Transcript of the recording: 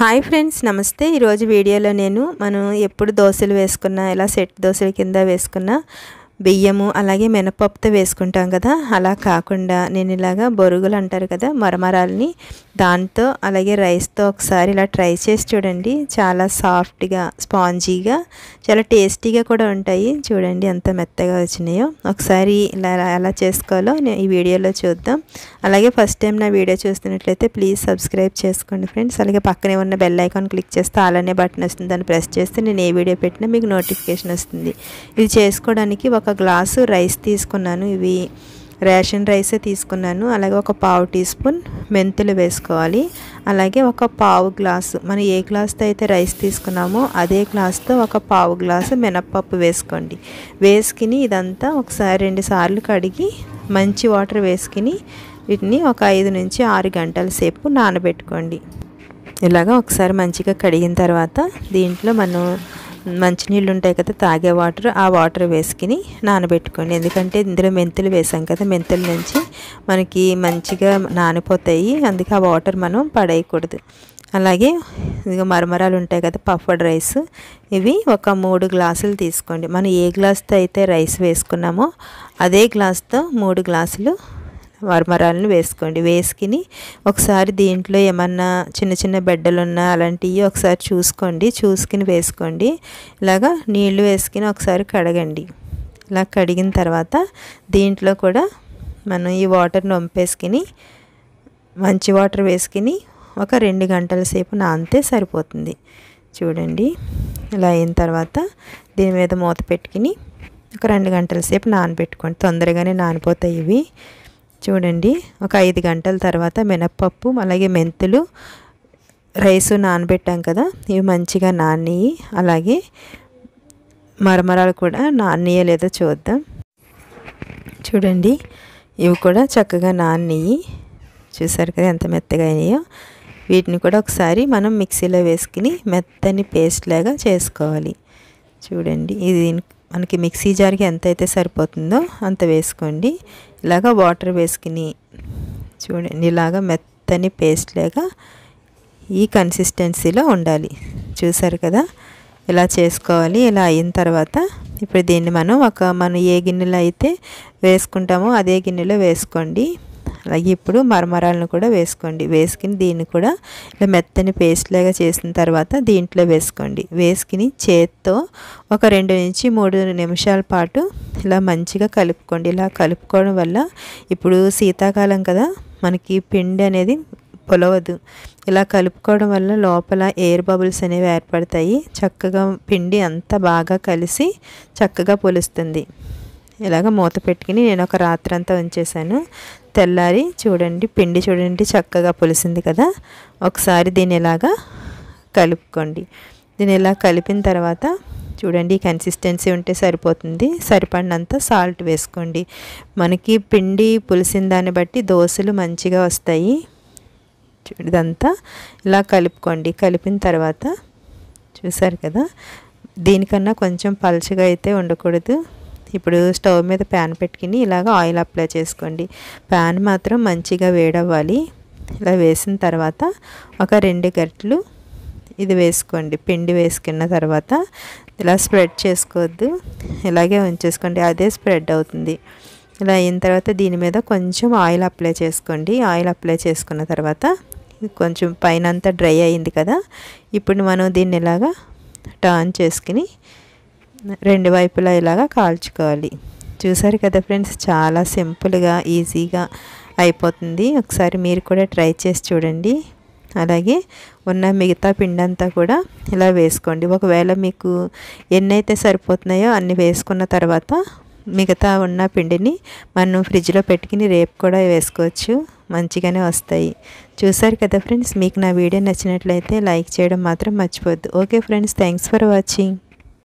Hi friends నమస్తే। ఈరోజు వీడియోలో నేను మనం ఎప్పుడు దోశలు వేసుకున్నా ఇలా సెట్ దోశల కింద వేసుకున్నా బియ్యము అలాగే మినపప్పుతో వేసుకుంటాం కదా, అలా కాకుండా నేను ఇలాగా బొరుగులు అంటారు కదా మరమరాలని దాంతో అలాగే రైస్తో ఒకసారి ఇలా ట్రై చేసి చూడండి। చాలా సాఫ్ట్గా స్పాంజీగా చాలా టేస్టీగా కూడా ఉంటాయి। చూడండి ఎంత మెత్తగా వచ్చినాయో। ఒకసారి ఇలా ఎలా చేసుకోవాలో ఈ వీడియోలో చూద్దాం। అలాగే ఫస్ట్ టైం నా వీడియో చూస్తున్నట్లయితే ప్లీజ్ సబ్స్క్రైబ్ చేసుకోండి ఫ్రెండ్స్। అలాగే పక్కనే ఉన్న బెల్ ఐకాన్ క్లిక్ చేస్తే అలానే బటన్ వస్తుంది, దాన్ని ప్రెస్ చేస్తే నేను ఏ వీడియో పెట్టినా మీకు నోటిఫికేషన్ వస్తుంది। ఇది చేసుకోవడానికి ఒక గ్లాసు రైస్ తీసుకున్నాను, ఇవి రేషన్ రైసే తీసుకున్నాను। అలాగే ఒక పావు టీ స్పూన్ మెంతులు వేసుకోవాలి। అలాగే ఒక పావు గ్లాసు మనం ఏ గ్లాస్తో అయితే రైస్ తీసుకున్నామో అదే గ్లాస్తో ఒక పావు గ్లాసు మినప్పప్పు వేసుకోండి। వేసుకుని ఇదంతా ఒకసారి 2 సార్లు కడిగి మంచి వాటర్ వేసుకుని వీటిని ఒక 5 నుంచి 6 గంటల సేపు నానబెట్టుకోండి। ఇలాగా ఒకసారి మంచిగా కడిగిన తర్వాత దీంట్లో మనం మంచినీళ్ళు ఉంటాయి కదా తాగే వాటర్, ఆ వాటర్ వేసుకుని నానబెట్టుకోండి। ఎందుకంటే ఇందులో మెంతులు వేసాం కదా, మెంతుల నుంచి మనకి మంచిగా నానిపోతాయి, అందుకే ఆ వాటర్ మనం పడేయకూడదు। అలాగే ఇదిగో మరమరాలు ఉంటాయి కదా పఫ్డ్ రైస్, ఇవి ఒక 3 గ్లాసులు తీసుకోండి। మనం ఏ గ్లాస్తో అయితే రైస్ వేసుకున్నామో అదే గ్లాస్తో 3 గ్లాసులు మరమరాలను వేసుకోండి। వేసుకుని ఒకసారి దీంట్లో ఏమన్నా చిన్న చిన్న బెడ్డలున్నా అలాంటివి ఒకసారి చూసుకుని వేసుకోండి। ఇలాగా నీళ్లు వేసుకుని ఒకసారి కడగండి। ఇలా కడిగిన తర్వాత దీంట్లో కూడా మనం ఈ వాటర్ని వంపేసుకుని మంచి వాటర్ వేసుకుని ఒక 2 గంటల సేపు నానితే సరిపోతుంది। చూడండి ఇలా అయిన తర్వాత దీని మీద మూత పెట్టుకుని ఒక 2 గంటల సేపు నానబెట్టుకోండి, తొందరగానే నానిపోతాయి ఇవి। చూడండి ఒక 5 గంటల తర్వాత మినప్పప్పు అలాగే మెంతులు రైసు నానబెట్టాం కదా, ఇవి మంచిగా నాని, అలాగే మరమరాలు కూడా నానియో లేదో చూద్దాం। చూడండి ఇవి కూడా చక్కగా నాని, చూసారు కదా ఎంత మెత్తగా అయినాయో। వీటిని కూడా ఒకసారి మనం మిక్సీలో వేసుకుని మెత్తని పేస్ట్ లాగా చేసుకోవాలి। చూడండి ఇది మనకి మిక్సీ జార్కి ఎంత అయితే సరిపోతుందో అంత వేసుకోండి। ఇలాగా వాటర్ వేసుకుని చూడండి ఇలాగా మెత్తని పేస్ట్ లాగా ఈ కన్సిస్టెన్సీలో ఉండాలి। చూసారు కదా ఇలా చేసుకోవాలి। ఇలా అయిన తర్వాత ఇప్పుడు దీన్ని మనం ఏ గిన్నెలో అయితే వేసుకుంటామో అదే గిన్నెలో వేసుకోండి। అలాగే ఇప్పుడు మరమరాలను కూడా వేసుకోండి। వేసుకుని దీన్ని కూడా ఇలా మెత్తని పేస్ట్ లాగా చేసిన తర్వాత దీంట్లో వేసుకోండి। వేసుకుని చేత్తో ఒక 2 నుంచి 3 నిమిషాల పాటు ఇలా మంచిగా కలుపుకోండి। ఇలా కలుపుకోవడం వల్ల ఇప్పుడు శీతాకాలం కదా మనకి పిండి అనేది పులవదు, ఇలా కలుపుకోవడం వల్ల లోపల ఎయిర్ బబుల్స్ అనేవి ఏర్పడతాయి, చక్కగా పిండి అంతా బాగా కలిసి చక్కగా పులుస్తుంది। ఇలాగ మూత పెట్టుకుని నేను ఒక రాత్రంతా ఉంచేసాను, తెల్లారి చూడండి పిండి చూడండి చక్కగా పులిసింది కదా। ఒకసారి దీన్ని ఇలాగా కలుపుకోండి। దీన్ని ఇలా కలిపిన తర్వాత చూడండి కన్సిస్టెన్సీ ఉంటే సరిపోతుంది, సరిపడినంత సాల్ట్ వేసుకోండి। మనకి పిండి పులిసిన దాన్ని బట్టి దోశలు మంచిగా వస్తాయి। ఇదంతా ఇలా కలుపుకోండి। కలిపిన తర్వాత చూసారు కదా దీనికన్నా కొంచెం పలుచగా అయితే ఉండకూడదు। ఇప్పుడు స్టవ్ మీద ప్యాన్ పెట్టుకుని ఇలాగ ఆయిల్ అప్లై చేసుకోండి। ప్యాన్ మాత్రం మంచిగా వేడవ్వాలి। ఇలా వేసిన తర్వాత ఒక 2 గరిటెలు ఇది వేసుకోండి। పిండి వేసుకున్న తర్వాత ఇలా స్ప్రెడ్ చేసుకోవద్దు, ఇలాగే ఉంచేసుకోండి, అదే స్ప్రెడ్ అవుతుంది। ఇలా అయిన తర్వాత దీని మీద కొంచెం ఆయిల్ అప్లై చేసుకోండి। ఆయిల్ అప్లై చేసుకున్న తర్వాత కొంచెం పైన అంతా డ్రై అయింది కదా, ఇప్పుడు మనం దీన్ని ఇలాగా టర్న్ చేసుకుని 2 వైపులా ఇలాగా కాల్చుకోవాలి। చూసారు కదా ఫ్రెండ్స్ చాలా సింపుల్గా ఈజీగా అయిపోతుంది, ఒకసారి మీరు కూడా ట్రై చేసి చూడండి। అలాగే ఉన్న మిగతా పిండి అంతా కూడా ఇలా వేసుకోండి। ఒకవేళ మీకు ఎన్నైతే సరిపోతున్నాయో అన్ని వేసుకున్న తర్వాత మిగతా ఉన్న పిండిని మనం ఫ్రిడ్జ్లో పెట్టుకుని రేపు కూడా వేసుకోవచ్చు, మంచిగానే వస్తాయి। చూసారు కదా ఫ్రెండ్స్, మీకు నా వీడియో నచ్చినట్లయితే లైక్ చేయడం మాత్రం మర్చిపోవద్దు। Okay friends, thanks for watching.